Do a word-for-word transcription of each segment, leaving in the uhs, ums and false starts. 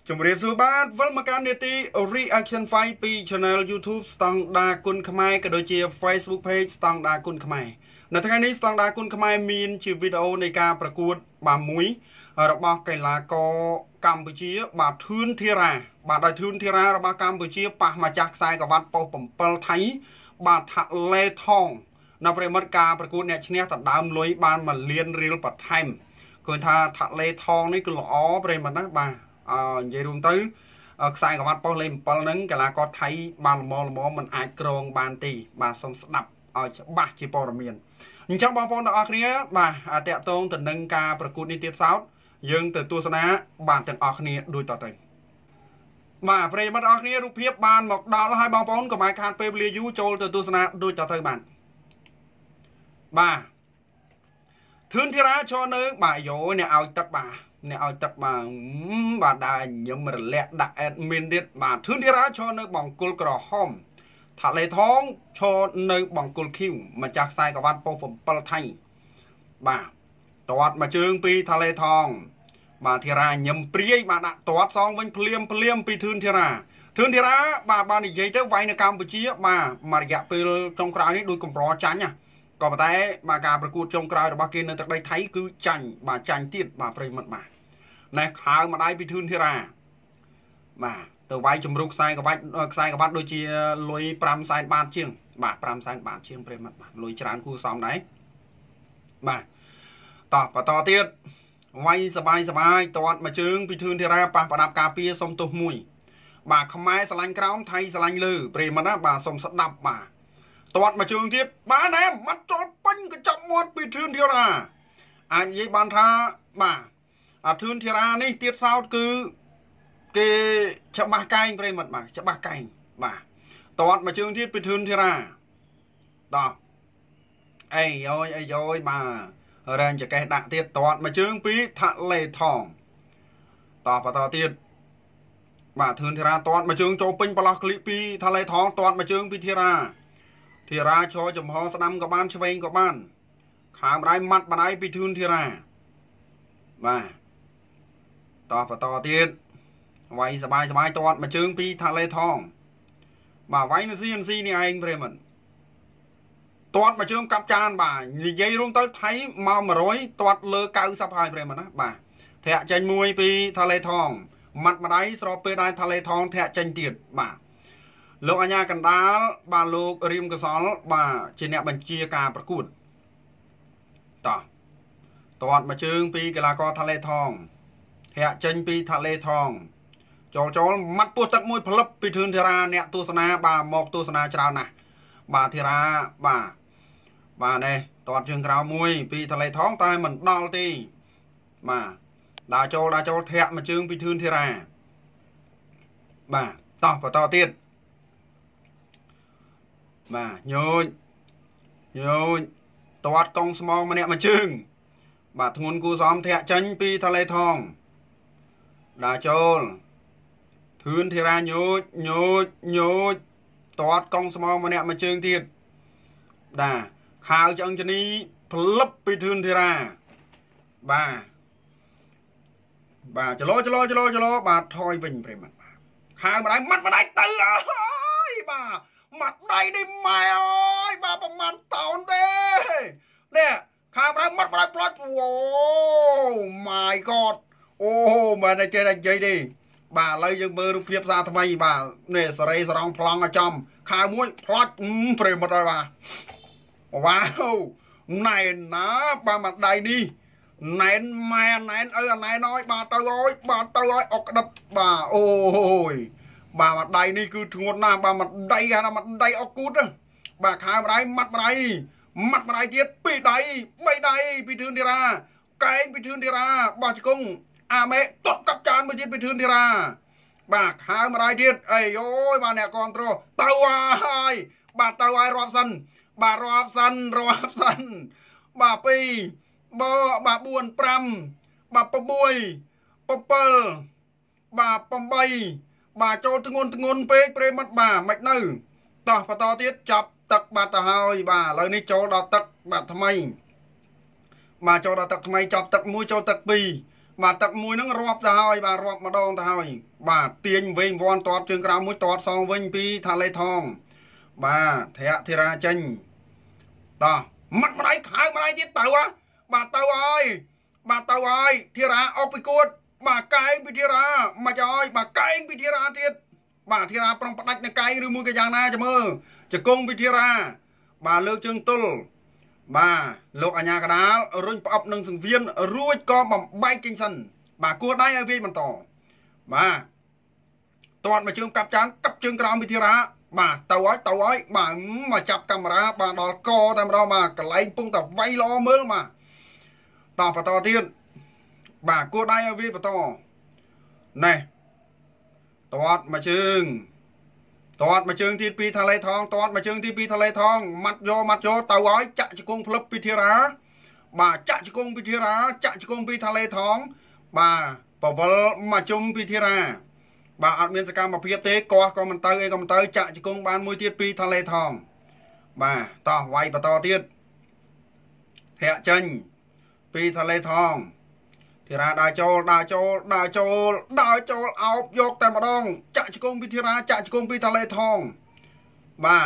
ជំរាបសួរបាទវិលមកកាន់នេតិ reaction file ពី channel YouTube ស្តង់ដាគុណខ្មែរក៏ដូចជា Facebook page ស្តង់ដាគុណខ្មែរនៅថ្ងៃនេះស្តង់ដាគុណខ្មែរមានជាវីដេអូនៃការប្រកួតបាទមួយរបស់កីឡាករកម្ពុជាបាទធឿនធីរ៉ាបាទដោយធឿនធីរ៉ារបស់កម្ពុជាប៉ះម្ចាស់ខ្សែក្រវ៉ាត់ប៉ុស្តិ៍bảyថៃបាទថាឡេថងនៅប្រិមិត្តការប្រកួតអ្នកឈ្នះដណ្ដើមលុយបានមួយលានរៀលបន្ថែមឃើញថាថាឡេថងនេះគឺល្អប្រិមិត្តណាបាទអឺនិយាយរួមទៅខ្សែក្រវ៉ាត់ប៉ុស្តិ៍លេខbảyហ្នឹងកីឡាករថៃបានល្មមល្មមមិនអាចក្រងបានទេបាទសូមស្ដាប់ឲ្យច្បាស់ជាព័ត៌មានអញ្ចឹងបងប្អូនទាំងអស់គ្នាបាទតាក់ទងទៅនឹងការប្រកួតនេះទៀតសោតយើងទៅទស្សនាបានទាំងអស់គ្នាដូចតទៅបាទប្រិយមិត្តអស់គ្នារូបភាពបានមកដល់ហើយបងប្អូនកុំឲ្យខាតពេលវេលាយូរចូលទៅទស្សនាដូចតទៅបានបាទធឿនធីរ៉ាឈរនៅបាទយោអ្នកឲ្យទឹកបាទអ្នកឲ្យទឹកបាទបាទដើរញឹមរលាក់ដាក់ admin ទៀតបាទធឿនធីរ៉ាឈរនៅបង្គោលក្រហមថាឡេថងឈរនៅបង្គោលឃីវម្ចាស់ខ្សែក្រវ៉ាត់ប៉ុស្តិ៍bảyថៃបាទតាត់មកជើងពីថាឡេថងបាទធីរ៉ាញឹមព្រាយបាទដាក់តាត់សងវិញភ្លាមភ្លាមពីធឿនធីរ៉ាធឿនធីរ៉ាបាទបាននិយាយទៅវាយនៅកម្ពុជាបាទមួយរយៈពេលចុងក្រោយនេះដូចកំប្រចាញ់ណាក៏ប៉ុន្តែបាទការប្រកួតចុងក្រោយរបស់គេនៅទឹកដីថៃគឺចាញ់បាទចាញ់ទៀតបាទប្រិមិត្តបាទណែខើម្ដាយពីធឿនធីរ៉ាបាទទៅវាយជំរុកខ្សែក្បាច់ខ្សែក្បាច់ដូចជាលុយ5សែនបាតជាងបាទ5សែនបាតជាងប្រិមិត្តបាទលុយច្រើនគួរសមដែរបាទតោះបន្តទៀតវាយសបាយសបាយតាត់មកជើងពីធឿនធីរ៉ាប៉ះប្រដាប់ការពារសុំទោសមួយបាទខ្មែរស្រឡាញ់ក្រោមថៃស្រឡាញ់លើប្រិមិត្តណាបាទសុំស្ដាប់បាទតាត់មកជើងទៀតបាទណែមាត់ចូលពេញកញ្ចប់មាត់ពីធឿនធីរ៉ាអាចនិយាយបានថាបាទអាធឿនធីរ៉ានេះទៀតសោតគឺគេច្បាស់កែងប្រិមិត្តបាទច្បាស់កែងបាទតាត់មកជើងទៀតពីធឿនធីរ៉ាតោះអីយោយអីយោយបាទរែងចកេះដាក់ទៀតតាត់មកជើងពីថាឡេថងតោះបន្តទៀតបាទធឿនធីរ៉ាតាត់មកជើងចូលពេញប្រឡោះក្លីពីថាឡេថងតាត់មកជើងពីធីរ៉ាធីរ៉ាឈរចំហស្ដាំក៏បានឆ្វេងក៏បានខាងម្ដាយម៉ាត់ម្ដាយពីធឿនធីរ៉ាបាទតោះបន្តទៀតវាយសបាយសបាយតាត់មកជើងពីថាឡេថងបាទវាយនៅ ซี เอ็น ซี នេះឯងប្រិមិត្តតាត់មកជើងកាប់ចានបាទនិយាយរួមទៅថៃមក100តាត់លើ90ហើយប្រិមិត្តណាបាទធាក់ចេញមួយពីថាឡេថងម៉ាត់ម្ដាយស្របពេលដែរថាឡេថងធាក់ចេញទៀតបាទលោកអញ្ញាកណ្ដាលបាទលោករៀមកសលបាទជាអ្នកបញ្ជាការប្រកួតតោះតាត់មកជើងពីកីឡាករថាឡេថងធាក់ចេញពីថាឡេថងចូលចូលម៉ាត់ពោះទឹកមួយផ្លឹបពីធឿនធីរ៉ាអ្នកទស្សនាបាទមកទស្សនាច្រើនណាស់បាទធីរ៉ាបាទបាទនេះតាត់ជើងក្រៅមួយពីថាឡេថងតែមិនដល់ទេបាទដើរចូលដើរចូលធាក់មកជើងពីធឿនធីរ៉ាបាទតោះបន្តទៀតបាទញូចញូចតាត់កង់ស្មងម្នាក់មួយជើងបាទធ្ងន់គូសមធាក់ចេញពីថាឡេថងដើរចូលធឿនធីរ៉ាញូចញូចញូចតាត់កង់ស្មងម្នាក់មួយជើងទៀតបាទខាវឆ្អឹងជនីផ្លឹបពីធឿនធីរ៉ាបាទបាទចលោចលោចលោចលោបាទថយវិញប្រិមិត្តបាទខាវម្ដាយម៉ាត់ម្ដាយទៅអើយបាទម៉ាត់ដៃនេះម៉ែអើយបាទប្រហែលតោនទេនេះខាវម្ដាយម៉ាត់ម្ដាយផ្លាច់អូ my god អូមិនតែចេះតែនិយាយទេបាទឥឡូវយើងមើលរូបភាពសារថ្មីបាទនេះសេរីសរងប្លង់ឲ្យចំខាវមួយផ្លាច់ប្រិមិត្តហើយបាទវ៉ាវណែនណាបាទមកដៃនេះណែនម៉ែណែនអើណែនអើយបាទទៅអើយបាទទៅអើយអុកក្តិតបាទអូយបាទមកដៃនេះគឺធ្ងន់ណាស់បាទមកដៃគេថាមកដៃអុកគូតបាទខាវម្ដាយម៉ាត់ម្ដាយម៉ាត់ម្ដាយទៀតពីរដៃបីដៃពីធឿនធីរ៉ាកែងពីធឿនធីរ៉ាបោះជង្គង់អាមេតត់កាប់ចានមួយទៀតពីធឿនធីរ៉ាបាទខាវម្ដាយទៀតអីអូយបាទអ្នកគ្រប់គ្រងទៅហើយបាទទៅហើយរាប់សិនបាទរាប់សិនរាប់សិនបាទពីរបើបាទបួន5បាទ6 7បាទ8បាទចូលធ្ងន់ធ្ងន់ពេកប្រិមិត្តបាទមិននៅតោះបន្តទៀតចាប់ទឹកបាទទៅហើយបាទឥឡូវនេះចូលដល់ទឹកបាទថ្មីបាទចូលដល់ទឹកថ្មីចាប់ទឹកមួយចូលទឹកពីរបាទទឹកមួយហ្នឹងរាប់ទៅហើយបាទរាប់ម្ដងទៅហើយបាទទាញវិញវាន់តតជើងក្រោមមួយតតសងវិញពីថាលេថងបាទធរៈធិរាចេញតោះមាត់ម្ដាយខៅម្ដាយទៀតទៅហ៎បាទទៅហើយបាទទៅហើយធិរាអុកពីគួតបាទកែងពីធិរាមកហើយបាទកែងពីធិរាទៀតបាទធិរាប្រុងផ្ដាច់នៅកែងឬមួយក៏យ៉ាងណាចាំមើលជង្គង់ពីធិរាបាទលើកជើងទល់បាទលោកអញ្ញាកដាលរុញផ្អប់នឹងសង្វៀនរួចក៏បំបែកចេញសិនបាទគួរដៃឲ្យវាបន្តបាទតតមកជើងកាប់ចានកាប់ជើងក្រោមវិធារាបាទទៅហើយទៅហើយបាទមកចាប់កាមេរ៉ាបាទដល់កតែម្ដងបាទកន្លែងពងតែវាយល្អមើលបាទតបន្តទៀតបាទគួរដៃឲ្យវាបន្តណែតតមកជើងតតមកជើងទីពីរថាលេថងតតមកជើងទីពីរថាលេថងម៉ាត់យកម៉ាត់យកទៅហើយចាក់ជង្គង់ផ្លឹបពីធារាបាទចាក់ជង្គង់ពីធារាចាក់ជង្គង់ពីថាលេថងបាទបវលមកជុំពីធារាបាទអត់មានសកម្មភាពទេកោះក៏មិនទៅអីក៏មិនទៅចាក់ជង្គង់បានមួយទៀតពីថាលេថងបាទតោះវាយបន្តទៀតធាក់ចេញពីថាលេថងធារាដើរចូលដើរចូលដើរចូលដើរចូលអោបយកតែម្ដងចាក់ជង្គង់ពីធារាចាក់ជង្គង់ពីថាលេថងបាទ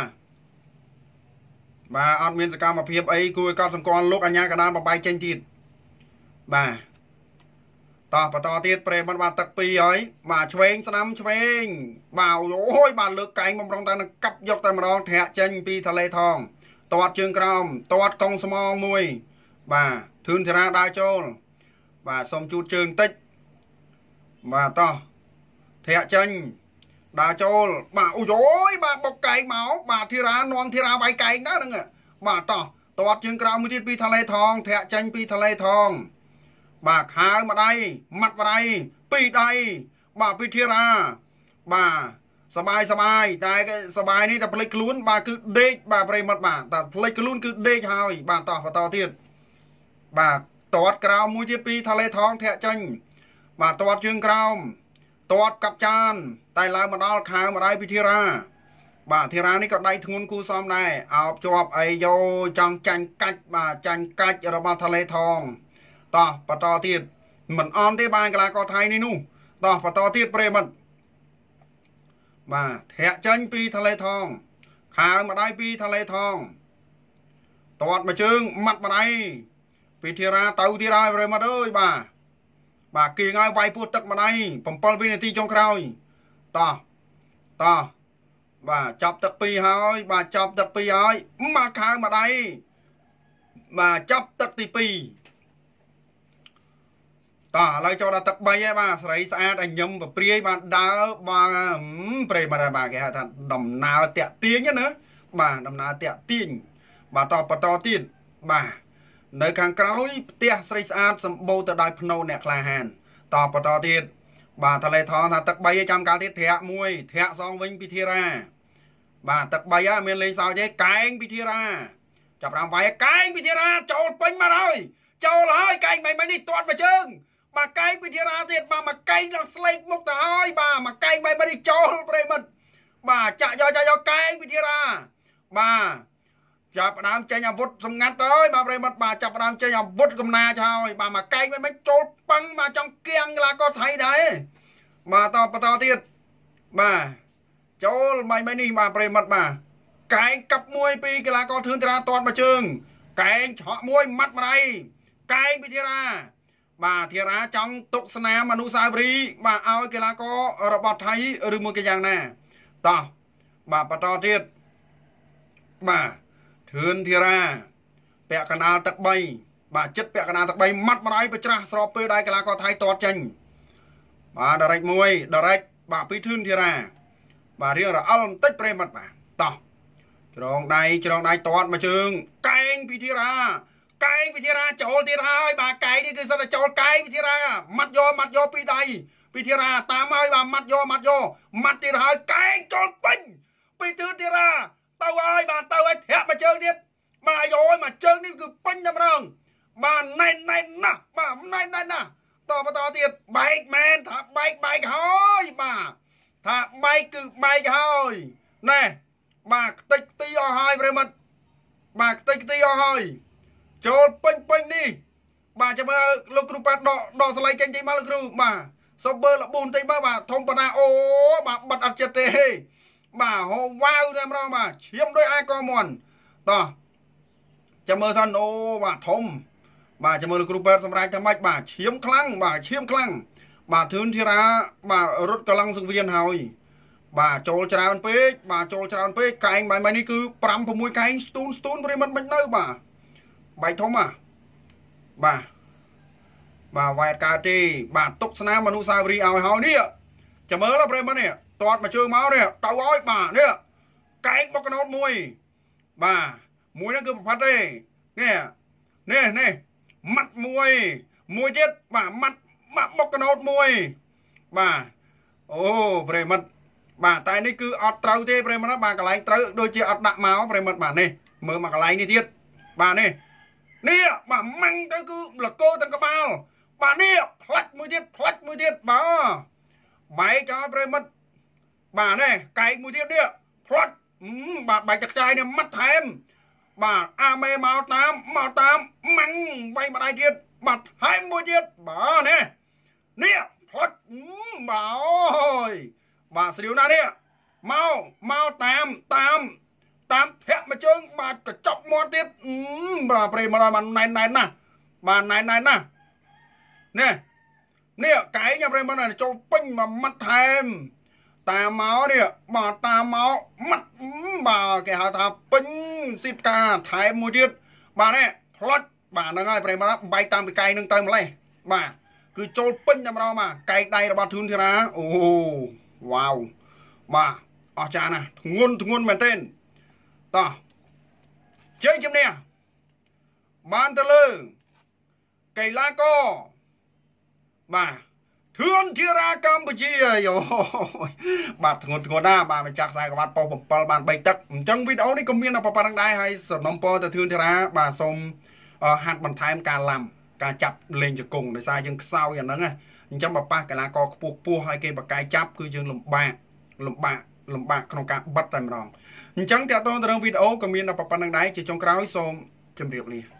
បាទអត់មានសកម្មភាពអីគួរឲ្យកត់សម្គាល់លោកអញ្ញាកដានបបាយចេញទៀតបាទតោះបន្តទៀតប្រេមិនបានទឹកពីរហើយបាទឆ្វេងស្ដាំឆ្វេងបាទអូយបាទលើកកែងបំរុងតែនឹងកាប់យកតែម្ដងធាក់ចេញពីថាលេថងតតជើងក្រោមតតកុងស្មងមួយបាទធឿនធារាដើរចូលបាទសុំជូតជើងតិចបាទតោះធាក់ចេញដើរចូលបាទអូយអូយបាទបុកកែងមកបាទធារានាំធារាវាយកែងដែរហ្នឹងបាទតោះតតជើងក្រោមមួយទៀតពីថាលេថងធាក់ចេញពីថាលេថងបាទខើម្ដាយម៉ាត់ម្ដាយពីរដៃបាទពីធារាបាទសបាយសបាយតែសបាយនេះតែផ្លេចខ្លួនបាទគឺដេកបាទប្រិមិត្តបាទតែផ្លេចខ្លួនគឺដេកហើយបាទតោះបន្តទៀតបាទតតក្រោមមួយទៀតពីថាលេថងធាក់ចេញបាទតតជើងក្រោមតតកាប់ចានតែឡើងមកដល់ខើម្ដាយពីធារាបាទធារានេះក៏ដៃធ្ងន់គូសំដែរអោបជាប់អីយោចង់ចាញ់កាច់បាទចាញ់កាច់របស់ថាលេថងតោះបន្តទៀតមិនអន់ទេបានកីឡាករថៃនេះនោះតោះបន្តទៀតប្រិមិត្តបាទធាក់ចេញពីថាលេថងខើម្ដាយពីថាលេថងតតមកជើងម៉ាត់ម្ដាយពីធារាទៅទៀតហើយប្រិមិត្តអើយបាទបាទគៀងហើយវាយពោះទឹកម្ដាយ7វិនាទីចុងក្រោយតោះតោះបាទចាប់ទឹកពីរហើយបាទចាប់ទឹកពីរហើយមកខើម្ដាយបាទចាប់ទឹកទីពីរតោះឥឡូវចូលដល់ទឹកបីហើយបាទស្រីស្អាតឲ្យញឹមប្រព្រាយបាទដើរបាទប្រេមកដែរបាទគេហៅថាដំណើរតាក់ទាញណាបាទដំណើរតាក់ទាញបាទតបន្តទៀតបាទនៅខាងក្រោយផ្ទះស្រីស្អាតសម្បូរទៅដោយភ្នោអ្នកក្លាហានតបន្តទៀតបាទថាលេថងថាទឹកបីចាំកាលទៀតធាក់មួយធាក់សងវិញពីធារាបាទទឹកបីហើយមានលេងសើចទេកែងពីធារាចាប់រាមវាយកែងពីធារាចូលពេញមកហើយចូលហើយកែងមិនមិននេះទាត់មកជើងបាទកែងពីធារាទៀតបាទមកកែងដល់ស្លេកមុខទៅហើយបាទមកកែងមិនមិននេះចូលប្រិមិត្តបាទចាក់យកចាក់យកកែងពីធារាបាទចាប់ផ្ដើមចេញអាវុធសម្ងាត់ហើយបាទប្រិមិត្តបាទចាប់ផ្ដើមចេញអាវុធកំណាចហើយបាទមកកែងមិនមិនចូលប៉ឹងបាទចង់គៀងកីឡាករថៃដែរបាទតបន្តទៀតបាទចូលមិនមិននេះបាទប្រិមិត្តបាទកែងកាប់មួយពីកីឡាករធឿនធារាតតមកជើងកែងឆក់មួយម៉ាត់ម្ដាយកែងពីធារាបាទធារាចង់ទុកស្នាមអនុស្សាវរីយ៍បាទឲ្យកីឡាកររបស់ថៃឬមួយក៏យ៉ាងណាតោះបាទបន្តទៀតបាទធឿនធារាពាក់កណ្ដាលទឹកបីបាទចិត្តពាក់កណ្ដាលទឹកបីម៉ាត់ម្ដាយប្រច្រាស់ស្របពេលដែរកីឡាករថៃតតចេញបាទដរិចមួយដរិចបាទពីធឿនធារាបាទរៀងរអិលបន្តិចប្រិមិត្តបាទតោះច្រងដៃច្រងដៃតតមកជើងកែងពីធារាកែងពីធារាចូលទៀតហើយបាទកែងនេះគឺសិតតែចូលកែងពីធារាម៉ាត់យកម៉ាត់យកពីដៃពីធារាតាមហើយបាទម៉ាត់យកម៉ាត់យកម៉ាត់ទៀតហើយកែងចូលពេញពីធឿនធារាទៅហើយបាទទៅហើយធាក់មកជើងទៀតបាទយោមកជើងនេះគឺពេញតែម្ដងបាទណែនណែនណាស់បាទណែនណែនណាស់តបន្តទៀតបែកមែនថាបែកបែកហើយបាទថាបែកគឺបែកហើយណែបាទខ្ទេចខ្ទីអស់ហើយប្រិមិត្តបាទខ្ទេចខ្ទីអស់ហើយចូលពេញពេញនេះ bà cho mơ lúc cú bát đọ đọ sợi chanh chanh mà lúc cú bà số bơ là bùn tây mơ bà thông bà na ô bà bật ập chật tê bà hồ wow em đó bà chiếm đôi ai con mòn to cho mơ thân ô bà thông bà cho mơ lúc cú bát xong ra cho mạch bà chiếm khăng bà chiếm khăng bà thun thì ra bà rút cả lăng sự viên hồi bà trôi tràn pê bà trôi tràn pê cái anh bài bài này cứ pram của mũi cái anh stun stun với mình mình nơi bà bài thông à bà bà vài cà tê bà túc sana mà nu sa ri ao hao nè chả mớ là bề nè toàn mà chơi máu nè tao gói bà nè cái anh bóc cái nốt mũi bà mũi nó cứ phát đây nè nè nè mặt mũi mũi chết bà mặt mặt bóc cái nốt mũi bà ô bề mặt bà tạiនេះគឺអត់ត្រូវទេប្រិមត្តបាទកន្លែងត្រូវដូចជាអត់ដាក់មកប្រិមត្តបាទនេះមើលមកកន្លែងនេះទៀតបាទនេះនេះបាទម៉ាំងទៅគឺលកោទាំងក្បាលបាទនេះផ្លាច់មួយទៀតផ្លាច់មួយទៀតបាទបែកឲ្យប្រិមត្តបាទនេះកែកមួយទៀតនេះផ្លាច់បាទបែកទឹកខ្ចាយនេះម៉ាត់ថែមបាទអាមេមកតាមមកតាមម៉ាំងបែកម្ដាយទៀតបាទថែមមួយទៀតបាទនេះនេះផ្លាច់បាទអូយbà xíu na đi mau mau tam tam tam thẹn mà chơi bà cả chọc món tiết bà pre mà bà này này nè bà này này nè nè nè cái nhà pre mà này cho pin mà mắt thèm tà máu đi bà tà máu mắt bà cái hà thà pin xịt ca thèm một tiết bà này flot bà nó ngay pre mà bay tam bị cay nâng tay mà lấy bà cứ cho pin nhà mà mà cay đây là bà thun thế nào ồ wow bà ở cha nè ngôn ngôn mền tên to chơi chấm nè ban tơ lư cây lá co bà thương chia ra Campuchia rồi bà ngôn ngôn na bà mình chặt sai các bạn po bầm po bàn bay tắc trong video này công viên là pa đăng đai hay sờ nông po từ thương chia ra bà xôm hạt bàn thái em cà làm cà chặt lên cho cùng để sai chân sau vậy đó nghe trong bà pa cái lá co buộc pua hai cây bạc cái chắp cứ dương lùm bạc lùm bạc lùm bạc không cả bắt tay mà đòn chẳng theo tôi trong video comment là bà đăng đáy chỉ trong cáo xôm chấm điệp liền